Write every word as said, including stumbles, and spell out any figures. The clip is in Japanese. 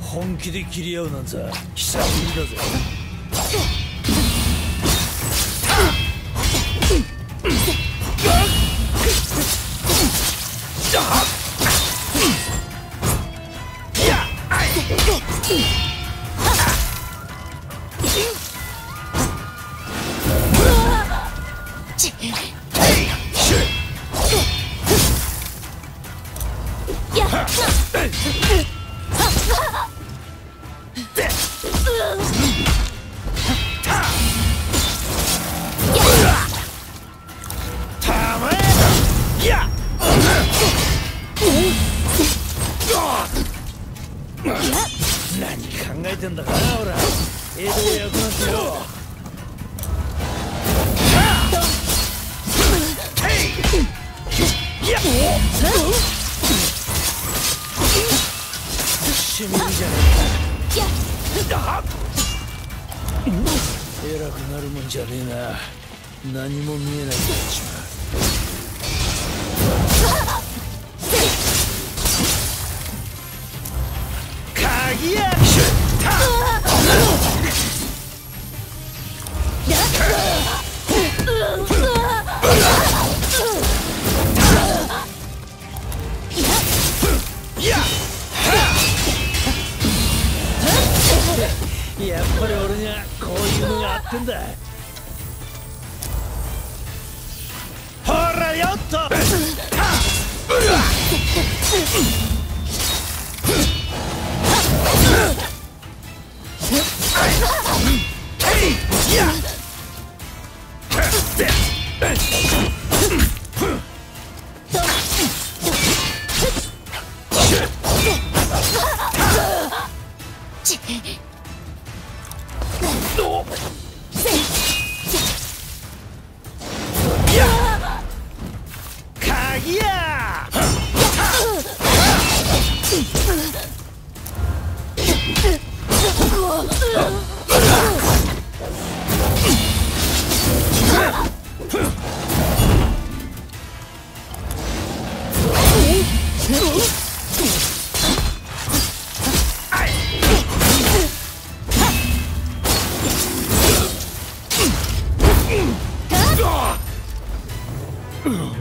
本気で切り合うなんざ久しぶりだぜ。何考えてんだかな、ほら江戸役なんてよ。しみるじゃねえか。偉くなるもんじゃねえな。何も見えなくなっちまう。鍵ややっぱり俺にはこういうのがあってんだ。ほらよっと鍵やうん